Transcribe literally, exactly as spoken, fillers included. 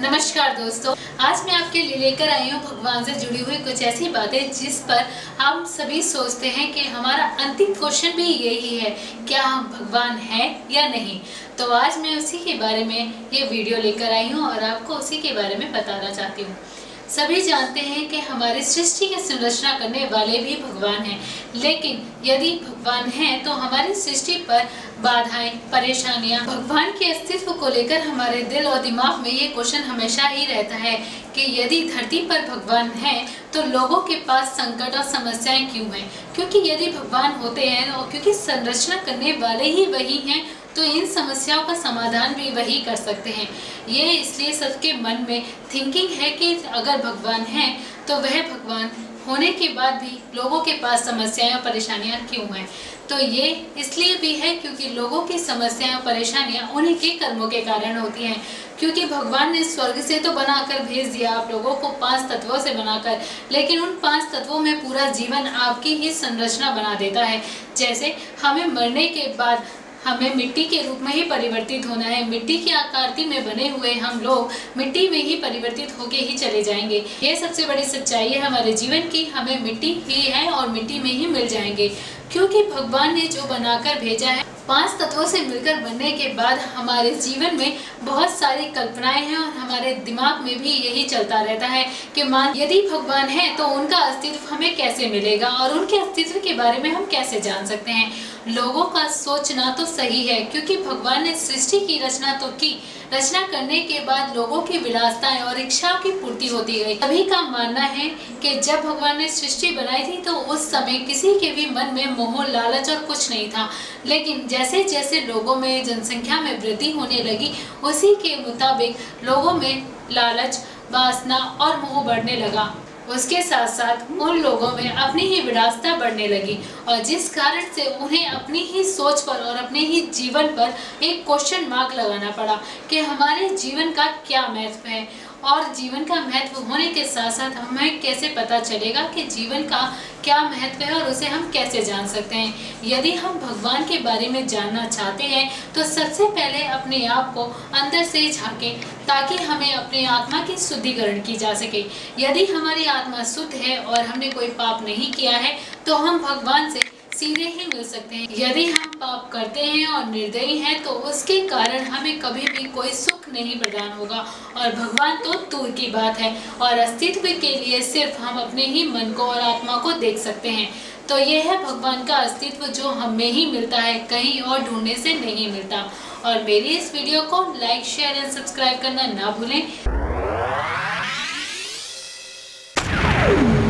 नमस्कार दोस्तों, आज मैं आपके लिए लेकर आई हूँ भगवान से जुड़ी हुई कुछ ऐसी बातें जिस पर हम सभी सोचते हैं कि हमारा अंतिम क्वेश्चन भी यही है, क्या हम भगवान हैं या नहीं। तो आज मैं उसी के बारे में ये वीडियो लेकर आई हूँ और आपको उसी के बारे में बताना चाहती हूँ। सभी जानते हैं कि हमारी सृष्टि की संरचना करने वाले भी भगवान हैं, लेकिन यदि भगवान हैं तो हमारी सृष्टि पर बाधाएं, परेशानियां, भगवान के अस्तित्व को लेकर हमारे दिल और दिमाग में ये क्वेश्चन हमेशा ही रहता है कि यदि धरती पर भगवान हैं तो लोगों के पास संकट और समस्याएं क्यों हैं। क्योंकि यदि भगवान होते हैं और क्योंकि संरचना करने वाले ही वही हैं तो इन समस्याओं का समाधान भी वही कर सकते हैं। ये इसलिए सबके मन में थिंकिंग है कि अगर भगवान हैं तो वह भगवान होने के बाद भी लोगों के पास समस्याएं और परेशानियां क्यों हैं। तो ये इसलिए भी है क्योंकि लोगों की समस्याएं और परेशानियां उन्हीं के कर्मों के कारण होती हैं। क्योंकि भगवान ने स्वर्ग से तो बनाकर भेज दिया आप लोगों को पांच तत्वों से बनाकर, लेकिन उन पांच तत्वों में पूरा जीवन आपकी ही संरचना बना देता है। जैसे हमें मरने के बाद हमें मिट्टी के रूप में ही परिवर्तित होना है। मिट्टी की आकृति में बने हुए हम लोग मिट्टी में ही परिवर्तित होके ही चले जाएंगे। ये सबसे बड़ी सच्चाई है हमारे जीवन की, हमें मिट्टी ही है और मिट्टी में ही मिल जाएंगे। क्योंकि भगवान ने जो बनाकर भेजा है पांच तत्वों से मिलकर बनने के बाद हमारे जीवन में बहुत सारी कल्पनाएं हैं और हमारे दिमाग में भी यही चलता रहता है कि मान यदि भगवान है तो उनका अस्तित्व हमें कैसे मिलेगा और उनके अस्तित्व के बारे में हम कैसे जान सकते हैं। लोगों का सोचना तो सही है क्योंकि भगवान ने सृष्टि की रचना तो की, रचना करने के बाद लोगों की विलासताएं और इच्छाओं की पूर्ति होती गई। सभी का मानना है कि जब भगवान ने सृष्टि बनाई थी तो उस समय किसी के भी मन में मोह, लालच और कुछ नहीं था। लेकिन जैसे जैसे लोगों में जनसंख्या में वृद्धि होने लगी उसी के मुताबिक लोगों में लालच, वासना और मोह बढ़ने लगा। उसके साथ साथ उन लोगों में अपनी ही विरासता बढ़ने लगी और जिस कारण से उन्हें अपनी ही सोच पर और अपने ही जीवन पर एक क्वेश्चन मार्क लगाना पड़ा कि हमारे जीवन का क्या महत्व है। और जीवन का महत्व होने के साथ साथ हमें कैसे पता चलेगा कि जीवन का क्या महत्व है और उसे हम कैसे जान सकते हैं। यदि हम भगवान के बारे में जानना चाहते हैं तो सबसे पहले अपने आप को अंदर से झांकें ताकि हमें अपने आत्मा की शुद्धिकरण की जा सके। यदि हमारी आत्मा शुद्ध है और हमने कोई पाप नहीं किया है तो हम भगवान से सीधे ही मिल सकते हैं। यदि हम पाप करते हैं और निर्दयी हैं तो उसके कारण हमें कभी भी कोई सुख नहीं प्रदान होगा और भगवान तो दूर की बात है और अस्तित्व के लिए सिर्फ हम अपने ही मन को और आत्मा को देख सकते हैं। तो यह है भगवान का अस्तित्व जो हम में ही मिलता है, कहीं और ढूंढने से नहीं मिलता। और मेरी इस वीडियो को लाइक, शेयर एंड सब्सक्राइब करना ना भूलें।